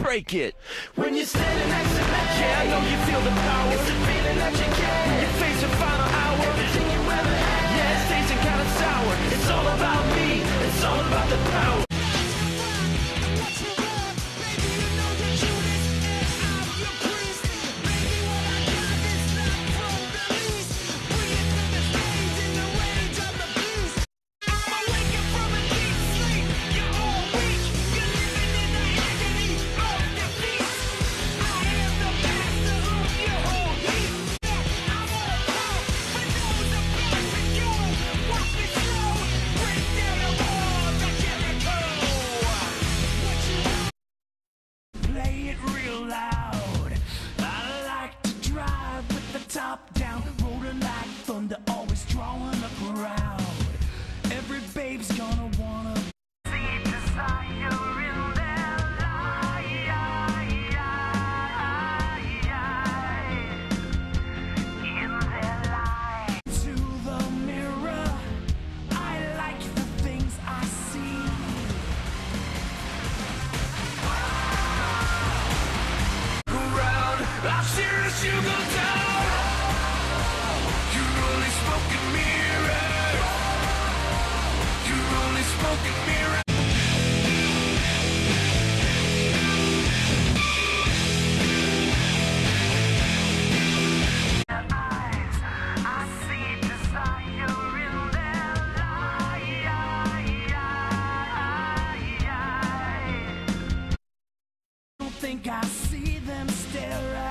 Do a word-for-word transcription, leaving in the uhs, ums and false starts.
break it. When you're standing next to me, yeah, I know you feel the power. It's the feeling that you get. When you face your final hour, everything you ever had, yeah, it's tasting kind of sour. It's all about me, it's all about the power. Top down, rolling like thunder, always drawing a crowd. Every babe's gonna wanna see desire in their life. In their life. To the mirror, I like the things I see. Go round, I've seen you go down. Smoking mirror, you're only smoking mirror. Their eyes, I see desire in their eyes. Don't think I see them stare at